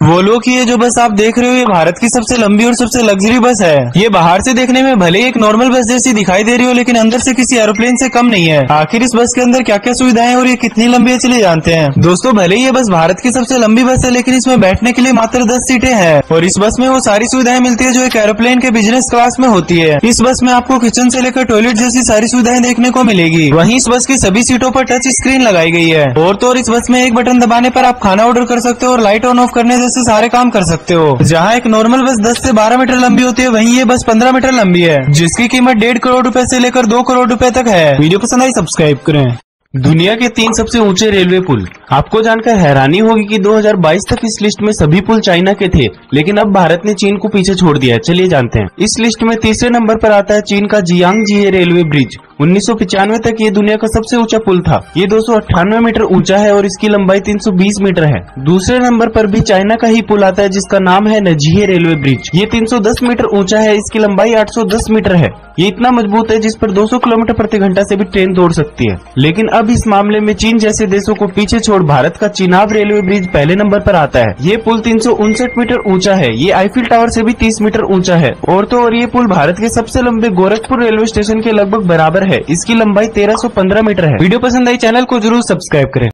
Volvo की ये जो बस आप देख रहे हो ये भारत की सबसे लंबी और सबसे लग्जरी बस है। ये बाहर से देखने में भले ही एक नॉर्मल बस जैसी दिखाई दे रही हो, लेकिन अंदर से किसी एरोप्लेन से कम नहीं है। आखिर इस बस के अंदर क्या क्या सुविधाएं हैं और ये कितनी लंबी है चलिए जानते हैं। दोस्तों भले ही ये बस भारत की सबसे लंबी बस है, लेकिन इसमें बैठने के लिए मात्र 10 सीटें हैं और इस बस में वो सारी सुविधाएं मिलती है जो एक एरोप्लेन के बिजनेस क्लास में होती है। इस बस में आपको किचन से लेकर टॉयलेट जैसी सारी सुविधाएं देखने को मिलेगी। वहीं इस बस की सभी सीटों पर टच स्क्रीन लगाई गई है और तो और इस बस में एक बटन दबाने पर आप खाना ऑर्डर कर सकते हो और लाइट ऑन ऑफ करने जैसे सारे काम कर सकते हो। जहां एक नॉर्मल बस 10 से 12 मीटर लंबी होती है, वहीं ये बस 15 मीटर लंबी है, जिसकी कीमत 1.5 करोड़ रुपए से लेकर 2 करोड़ रुपए तक है। वीडियो पसंद आई सब्सक्राइब करें। दुनिया के 3 सबसे ऊंचे रेलवे पुल। आपको जानकर हैरानी होगी कि 2022 तक इस लिस्ट में सभी पुल चाइना के थे, लेकिन अब भारत ने चीन को पीछे छोड़ दिया है। चलिए जानते हैं। इस लिस्ट में तीसरे नंबर पर आता है चीन का जियांगजिए रेलवे ब्रिज। 1995 तक ये दुनिया का सबसे ऊंचा पुल था। ये 298 मीटर ऊंचा है और इसकी लंबाई 320 मीटर है। दूसरे नंबर पर भी चाइना का ही पुल आता है जिसका नाम है नजिहे रेलवे ब्रिज। ये 310 मीटर ऊंचा है, इसकी लंबाई 810 मीटर है। ये इतना मजबूत है जिस पर 200 किलोमीटर प्रति घंटा से भी ट्रेन दौड़ सकती है। लेकिन अब इस मामले में चीन जैसे देशों को पीछे छोड़ भारत का चिनाब रेलवे ब्रिज पहले नंबर पर आता है। ये पुल 359 मीटर ऊंचा है। ये आईफिल टावर से भी 30 मीटर ऊंचा है और तो और ये पुल भारत के सबसे लंबे गोरखपुर रेलवे स्टेशन के लगभग बराबर है। इसकी लंबाई 1315 मीटर है। वीडियो पसंद आई चैनल को जरूर सब्सक्राइब करें।